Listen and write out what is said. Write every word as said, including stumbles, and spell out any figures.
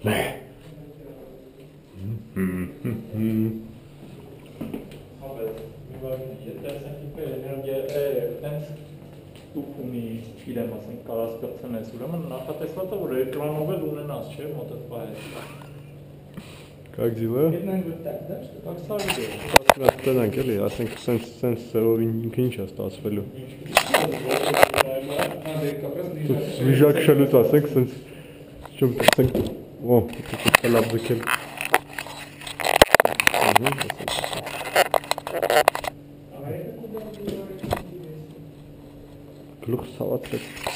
Ne. Տուփումի իրեմ ասենք կարաս կրծնես, ուրեմն նախատեսված է, որ էկրանով էլ ունենաս, չէ, մոտդ պահես։ Как дела? Как սարուղի է։ Ասպրանք էլի, ասենք սենց սենց սերով ինքը ինչ է ստացվելու։ Վիժակ շելուց ասենք սենց չում տեսենք, ո, պետք է լավ ձգել։ Գլուխ ցավացրեց։